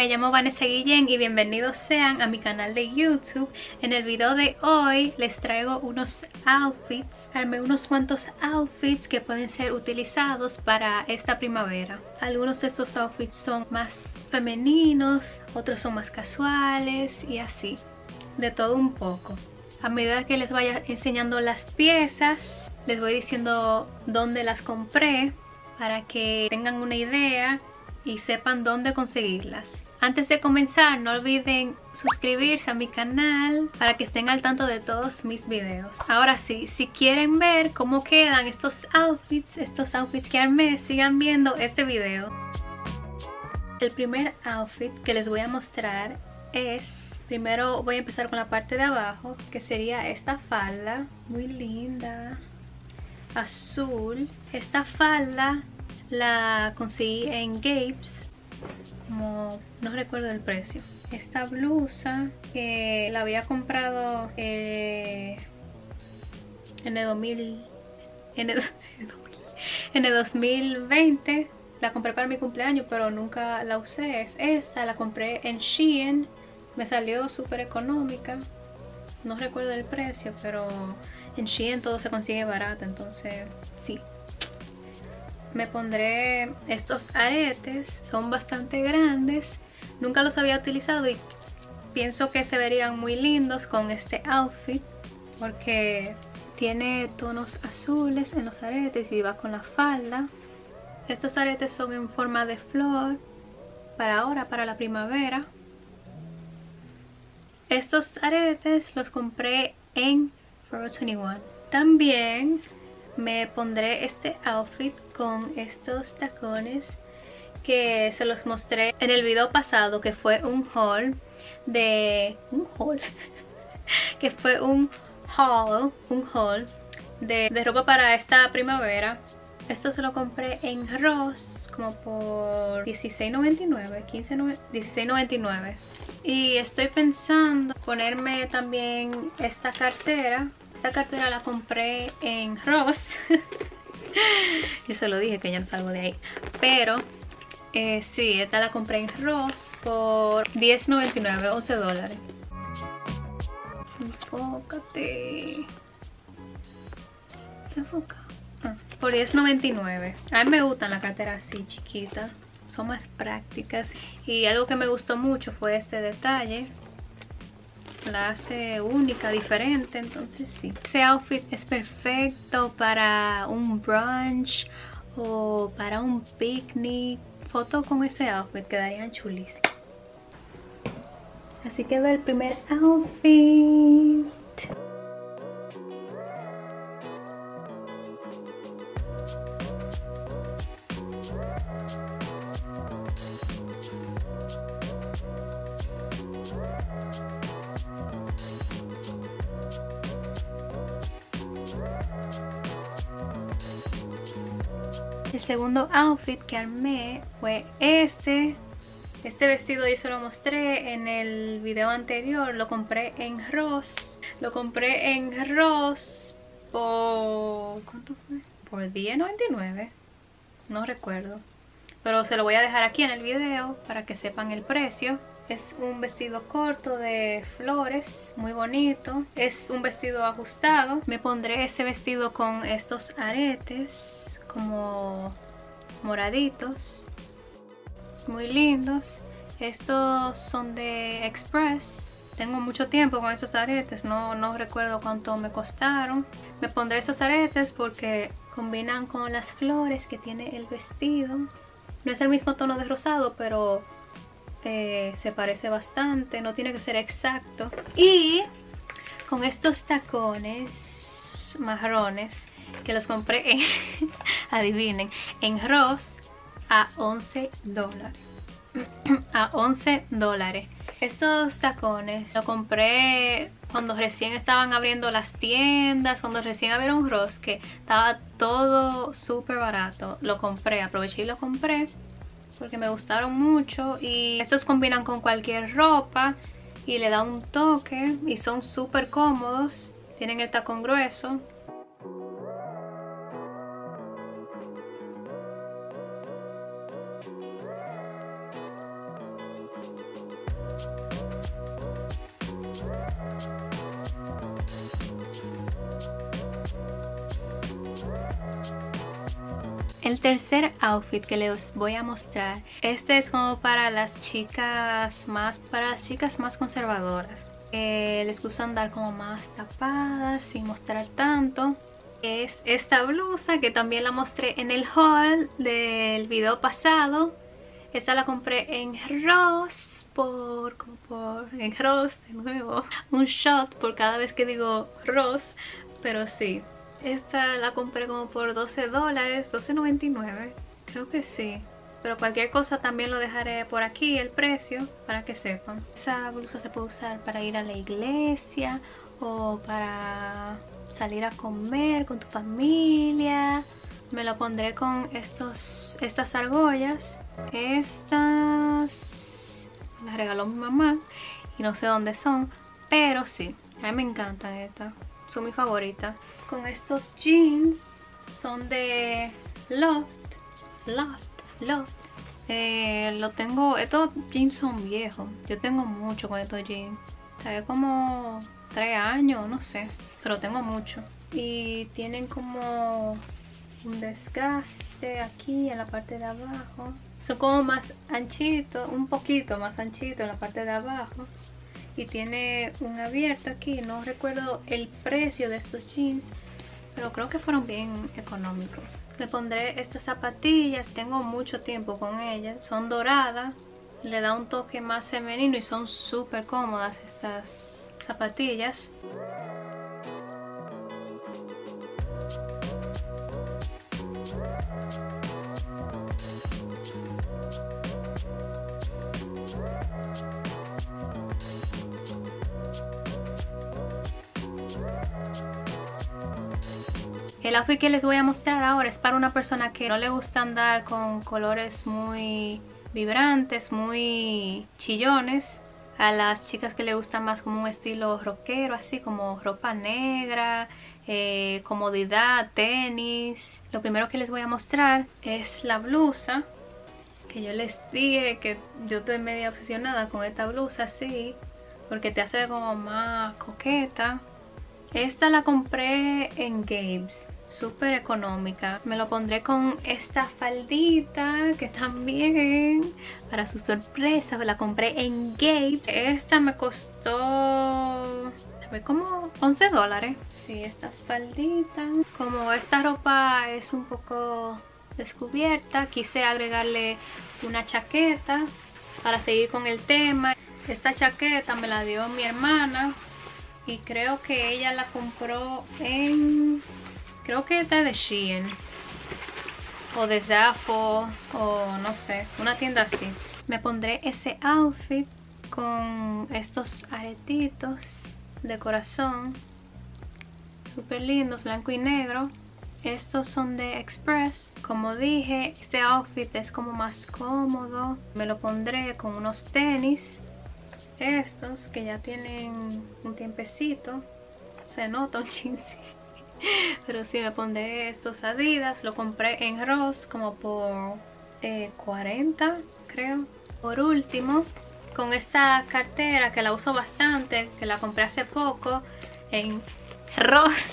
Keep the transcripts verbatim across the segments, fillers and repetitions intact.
me llamo Vanessa Guillén y bienvenidos sean a mi canal de YouTube. En el video de hoy les traigo unos outfits, armé unos cuantos outfits que pueden ser utilizados para esta primavera. Algunos de estos outfits son más femeninos, otros son más casuales y así, de todo un poco. A medida que les vaya enseñando las piezas, les voy diciendo dónde las compré para que tengan una idea y sepan dónde conseguirlas. Antes de comenzar, no olviden suscribirse a mi canal para que estén al tanto de todos mis videos. Ahora sí, si quieren ver cómo quedan estos outfits, estos outfits que armé, sigan viendo este video. El primer outfit que les voy a mostrar es... Primero voy a empezar con la parte de abajo, que sería esta falda, muy linda, azul. Esta falda la conseguí en Gapes, como no recuerdo el precio. Esta blusa que la había comprado eh, en el dos mil, en el, en el dos mil veinte. La compré para mi cumpleaños, pero nunca la usé. Es esta, la compré en Shein. Me salió súper económica, no recuerdo el precio, pero en Shein todo se consigue barato, entonces sí. Me pondré estos aretes, son bastante grandes, nunca los había utilizado y pienso que se verían muy lindos con este outfit, porque tiene tonos azules en los aretes y va con la falda. Estos aretes son en forma de flor, para ahora, para la primavera. Estos aretes los compré en Forever veintiuno. También me pondré este outfit con estos tacones que se los mostré en el video pasado, que fue un haul de... un haul que fue un haul, un haul de, de ropa para esta primavera. Esto se lo compré en Ross como por dieciséis noventa y nueve, quince, dieciséis noventa y nueve. Y estoy pensando ponerme también esta cartera. Esta cartera la compré en Ross. Yo se lo dije que ya no salgo de ahí. Pero eh, sí, esta la compré en Ross por diez noventa y nueve, once dólares. Enfócate. Enfoca. Ah, por diez noventa y nueve. A mí me gustan las carteras así chiquitas, son más prácticas. Y algo que me gustó mucho fue este detalle, la hace única, diferente. Entonces sí, este outfit es perfecto para un brunch o para un picnic. Fotos con ese outfit quedarían chulísimas. Así quedó el primer outfit. El segundo outfit que armé fue este. Este vestido yo se lo mostré en el video anterior. Lo compré en Ross. Lo compré en Ross por... ¿cuánto fue? Por diez noventa y nueve. No recuerdo. Pero se lo voy a dejar aquí en el video para que sepan el precio. Es un vestido corto de flores, muy bonito. Es un vestido ajustado. Me pondré ese vestido con estos aretes como moraditos, muy lindos. Estos son de Express. Tengo mucho tiempo con esos aretes, no, no recuerdo cuánto me costaron. Me pondré esos aretes porque combinan con las flores que tiene el vestido. No es el mismo tono de rosado, pero eh, se parece bastante, no tiene que ser exacto. Y con estos tacones marrones que los compré en, adivinen, en Ross a once dólares. A once dólares. Estos tacones los compré cuando recién estaban abriendo las tiendas, cuando recién abrieron Ross, que estaba todo súper barato. Lo compré, aproveché y lo compré porque me gustaron mucho. Y estos combinan con cualquier ropa y le da un toque y son súper cómodos. Tienen el tacón grueso. El tercer outfit que les voy a mostrar, este es como para las chicas más, para las chicas más conservadoras. Eh, les gusta andar como más tapadas, sin mostrar tanto. Es esta blusa que también la mostré en el haul del video pasado. Esta la compré en Ross por, como por, en Ross de nuevo, un shot por cada vez que digo Ross, pero sí. Esta la compré como por doce dólares, doce noventa y nueve, creo que sí. Pero cualquier cosa también lo dejaré por aquí, el precio, para que sepan. Esa blusa se puede usar para ir a la iglesia o para salir a comer con tu familia. Me lo pondré con estos, estas argollas. Estas las regaló mi mamá y no sé dónde son, pero sí, a mí me encantan estas, son mi favorita. Con estos jeans, son de Loft, Loft, Loft. Eh, lo tengo, estos jeans son viejos, yo tengo mucho con estos jeans. Trae como tres años, no sé, pero tengo mucho. Y tienen como un desgaste aquí en la parte de abajo. Son como más anchitos, un poquito más anchito en la parte de abajo. Y tiene un abierto aquí. No recuerdo el precio de estos jeans, pero creo que fueron bien económicos. Me pondré estas zapatillas, tengo mucho tiempo con ellas. Son doradas, le da un toque más femenino y son súper cómodas estas zapatillas. El outfit que les voy a mostrar ahora es para una persona que no le gusta andar con colores muy vibrantes, muy chillones. A las chicas que le gusta más como un estilo rockero, así como ropa negra, eh, comodidad, tenis. Lo primero que les voy a mostrar es la blusa, que yo les dije que yo estoy media obsesionada con esta blusa así, porque te hace como más coqueta. Esta la compré en Gabe's, súper económica. Me lo pondré con esta faldita que también, para su sorpresa, la compré en Gabe's. Esta me costó, a ver, como once dólares. Sí, esta faldita. Como esta ropa es un poco descubierta, quise agregarle una chaqueta para seguir con el tema. Esta chaqueta me la dio mi hermana. Y creo que ella la compró en, creo que esta es de Shein o de Zafo o no sé, una tienda así. Me pondré ese outfit con estos aretitos de corazón súper lindos, blanco y negro. Estos son de Express. Como dije, este outfit es como más cómodo. Me lo pondré con unos tenis, estos que ya tienen un tiempecito, se nota un chin, pero sí, me pondré estos Adidas. Lo compré en Ross como por eh, cuarenta, creo. Por último, con esta cartera que la uso bastante, que la compré hace poco en Ross.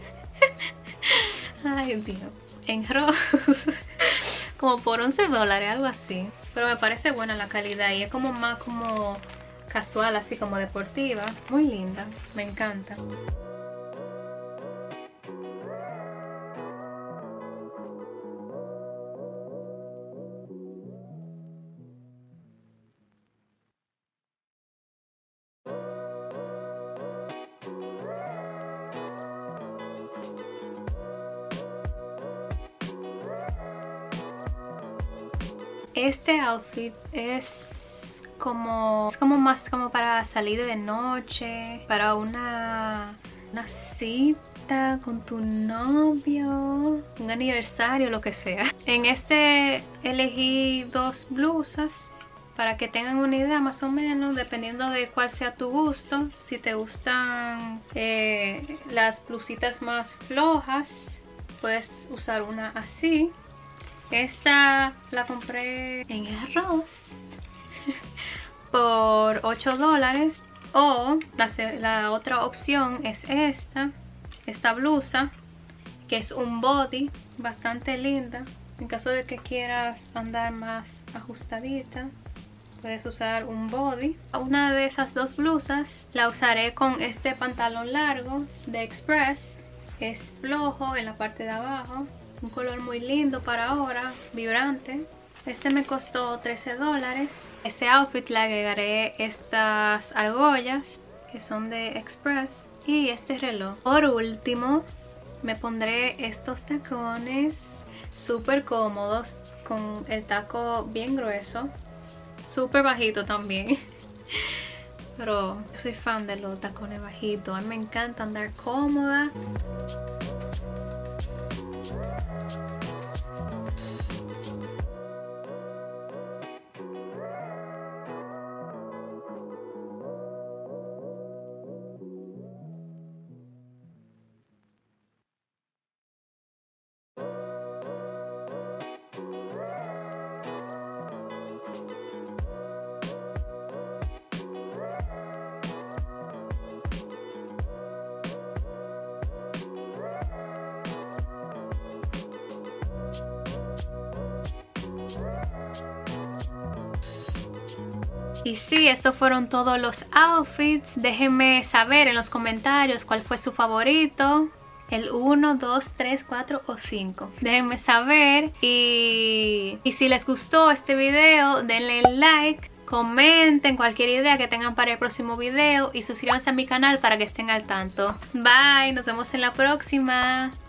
Ay Dios, en Ross como por once dólares, algo así, pero me parece buena la calidad y es como más como casual, así como deportiva. Muy linda, me encanta. Este outfit es como, es como más como para salir de noche, para una, una cita con tu novio, un aniversario, lo que sea. En este elegí dos blusas para que tengan una idea más o menos, dependiendo de cuál sea tu gusto. Si te gustan eh, las blusitas más flojas, puedes usar una así. Esta la compré en el Ross por ocho dólares. O la, la otra opción es esta, esta blusa, que es un body bastante linda. En caso de que quieras andar más ajustadita, puedes usar un body. Una de esas dos blusas la usaré con este pantalón largo de Express. Es flojo en la parte de abajo. Un color muy lindo para ahora, vibrante. Este me costó trece dólares. A ese outfit le agregaré estas argollas que son de Express y este reloj. Por último, me pondré estos tacones súper cómodos con el taco bien grueso. Súper bajito también. Pero yo soy fan de los tacones bajitos. A mí me encanta andar cómoda. Y sí, estos fueron todos los outfits. Déjenme saber en los comentarios cuál fue su favorito. El uno, dos, tres, cuatro o cinco. Déjenme saber. Y, y si les gustó este video, denle like. Comenten cualquier idea que tengan para el próximo video. Y suscríbanse a mi canal para que estén al tanto. Bye, nos vemos en la próxima.